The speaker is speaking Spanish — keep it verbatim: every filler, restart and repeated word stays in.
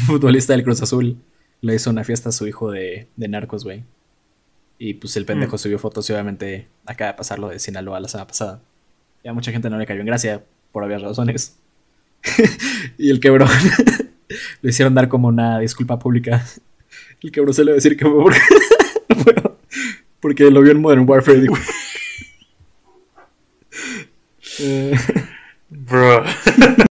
futbolista del Cruz Azul, le hizo una fiesta a su hijo de, de narcos, güey. Y pues el pendejo Mm. subió fotos y obviamente acaba de pasar lo de Sinaloa la semana pasada. Y a mucha gente no le cayó en gracia, por obvias razones. Y el quebrón le hicieron dar como una disculpa pública. El quebrón se le va a decir que fue porque, bueno, porque lo vio en Modern Warfare y dijo... eh, Bro.